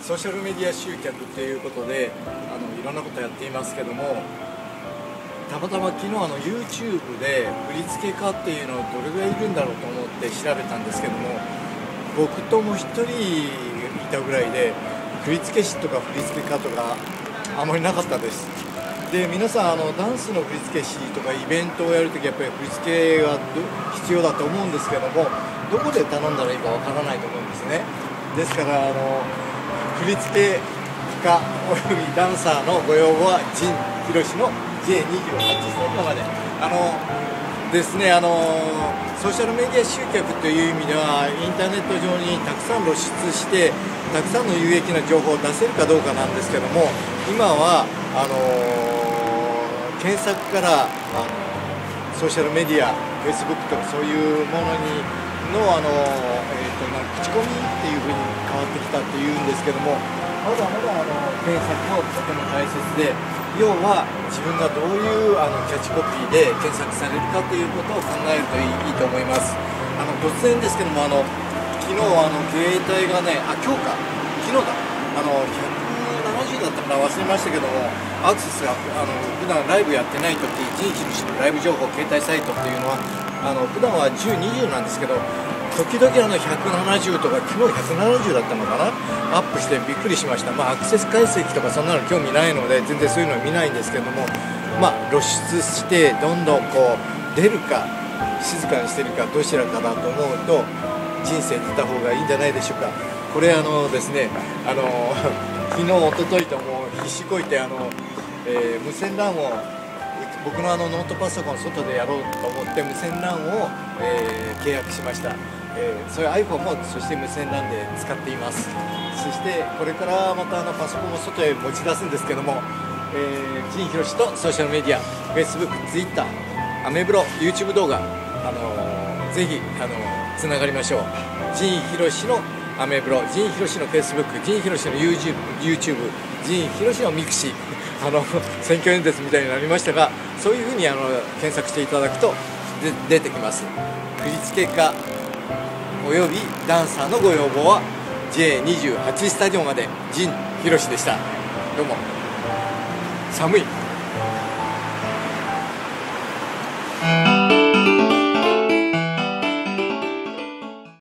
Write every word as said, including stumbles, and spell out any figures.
ソーシャルメディア集客ということであのいろんなことやっていますけども、たまたま昨日あの YouTube で振付家っていうのをどれぐらいいるんだろうと思って調べたんですけども、僕ともひとりいたぐらいで振付師とか振付家とかあまりなかったです。で皆さんあのダンスの振付師とかイベントをやるときやっぱり振付が必要だと思うんですけども、どこで頼んだらいいかわからないと思うんですね。ですからあの振付家およびダンサーのご要望は陣ひろしの ジェイにじゅうはち スタジオまで。あのですね、あのソーシャルメディア集客という意味ではインターネット上にたくさん露出してたくさんの有益な情報を出せるかどうかなんですけども、今はあの検索からあのソーシャルメディア Facebook とかそういうものにのあの、えー、となんか口コミっていう風に変わってきたっていうんですけども、まだまだあの検索もとても大切で、要は自分がどういうあのキャッチコピーで検索されるかということを考えるといい、いいと思います。あの突然ですけども、あの昨日あの携帯がね、あ今日か昨日だあのひゃくななじゅうだったかな忘れましたけども、アクセスがあの普段ライブやってない時、陣ひろしのライブ情報携帯サイトっていうのはあの普段はじゅう、にじゅうなんですけど、時々あのひゃくななじゅうとか昨日ひゃくななじゅうだったのかな、アップしてびっくりしました。まあアクセス解析とかそんなの興味ないので全然そういうのは見ないんですけども、まあ露出してどんどんこう出るか静かにしてるかどちらかだと思うと人生出た方がいいんじゃないでしょうか。これあのですね、あの昨日一昨日ともう必死こいてあの、えー、無線 ラン を僕のあのノートパソコン外でやろうと思って無線 ラン を、えー、契約しました。えー、そういう iPhone もそして無線 ラン で使っています。そしてこれからまたあのパソコンを外へ持ち出すんですけども、えー、陣ひろしとソーシャルメディア Facebook、Twitter、アメブロ、YouTube 動画、あのー、ぜひ、あのー、つながりましょう。陣ひろしのアメブロ、陣ひろしの Facebook、陣ひろしの YouTube、YouTube、陣ひろしのミクシー、あの選挙演説みたいになりましたが、そういうふうにあの検索していただくとで出てきます。振付家およびダンサーのご要望は ジェイにじゅうはち スタジオまで、陣ひろしでした。どうも。寒い。